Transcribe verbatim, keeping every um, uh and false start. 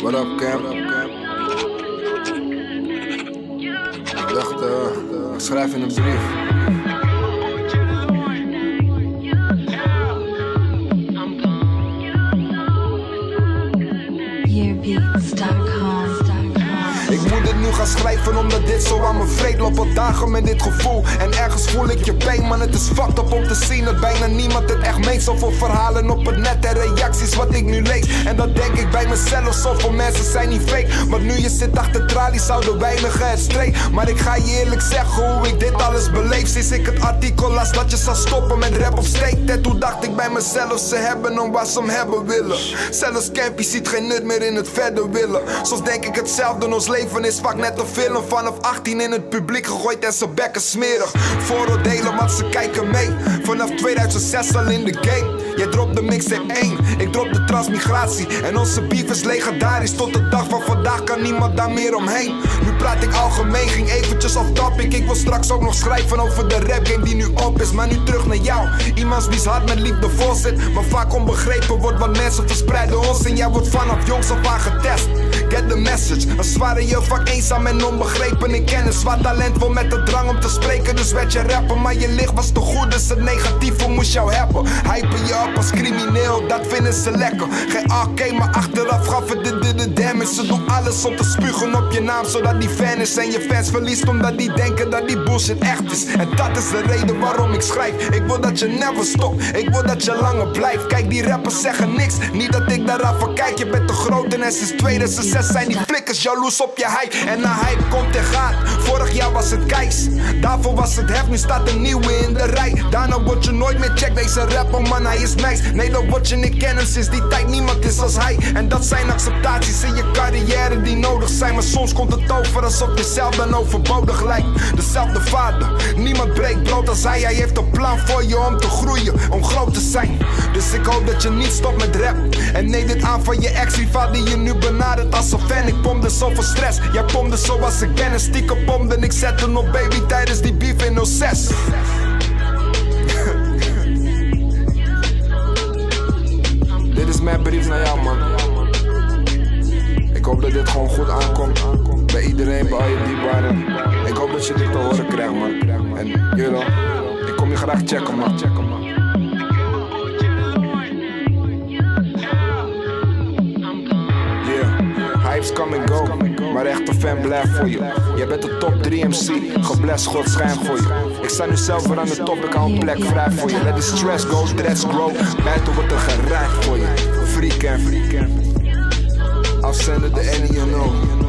What up, Kemp? Ik dacht, uh, ik schrijf in een brief. Ik moet het nu gaan schrijven omdat dit zo aan me vreet. Loop al dagen met dit gevoel en ergens voel ik je pijn. Man, het is fucked up om te zien dat bijna niemand het echt meent. Zoveel verhalen op het net en reacties wat ik nu lees. En dat denk ik bij mezelf, zoveel mensen zijn niet fake. Maar nu je zit achter tralies zouden weinigen het streek. Maar ik ga je eerlijk zeggen hoe ik dit alles beleef. Sinds ik het artikel las dat je zou stoppen met rap of steek. En toen dacht ik bij mezelf, ze hebben om wat ze hem hebben willen. Zelfs Kempi ziet geen nut meer in het verder willen. Soms denk ik hetzelfde, ons leven is vaak net een film. Vanaf achttien in het publiek gegooid en zijn bekken smerig. Vooroordelen, want ze kijken mee. Vanaf tweeduizend zes al in de game. Jij dropt de mixtape één, ik drop de transmigratie. En onze beef is legendarisch. Tot de dag van vandaag kan niemand daar meer omheen. Nu praat ik algemeen, ging eventjes off topic. Ik wil straks ook nog schrijven over de rap game die nu op is. Maar nu terug naar jou, iemands wie's hart met liefde vol zit. Maar vaak onbegrepen wordt wat mensen verspreiden ons. En jij wordt vanaf jongs af aan getest. Get the message, een zware je vaak eenzaam en onbegrepen. Ik ken een zwaar talent vol met de drang om te spreken. Dus werd je rapper, maar je licht was te goed. Dus het negatieve moest jou hebben. Hypen je op als crimineel, dat vinden ze lekker. Geen oké, maar achteraf gaf het de, de, de damage. Ze doen alles om te spugen op je naam, zodat die fan is. En je fans verliest omdat die denken dat die bullshit echt is. En dat is de reden waarom ik schrijf. Ik wil dat je never stopt, ik wil dat je langer blijft. Kijk, die rappers zeggen niks, niet dat ik daaraf van kijk. Je bent te groot en sinds tweeduizend zes zijn die flikkers jaloers op je hype. En na hype komt en gaat, vorig jaar was het kijs. Daarvoor was het hef, nu staat een nieuwe in de rij. Daarna word je nooit meer check, deze rapper man hij is nice. Nee, dan word je niet kennen sinds die tijd, niemand is als hij. En dat zijn acceptaties in je carrière die nodig zijn. Maar soms komt het over alsof je zelf dan overbodig lijkt. Dezelfde vader, niemand breekt brood als hij. Hij heeft een plan voor je om te groeien, om groot te zijn. Dus ik hoop dat je niet stopt met rap. En neem dit aan van je ex-rivaal die je nu benadert als een fan. Ik pomde zoveel stress, jij pomde zoals ik ben. En stiekem pomde ik zette op baby tijdens die beef in nul zes. Dit is mijn brief naar jou, man. Ik hoop dat dit gewoon goed aankomt bij iedereen, bij al je dierbaren. Ik hoop dat je dit te horen krijgt, man. En you know, ik kom je graag checken, man. Yeah, hypes come and go, maar echt een fan blijft voor je. Jij bent de top drie M C, geblest, God schijnt voor je. Ik sta nu zelf weer aan de top, ik hou een plek vrij voor je. Let the stress go, dreads grow, buiten wordt er gerijkt voor je. Free camp, afzender de N I N O.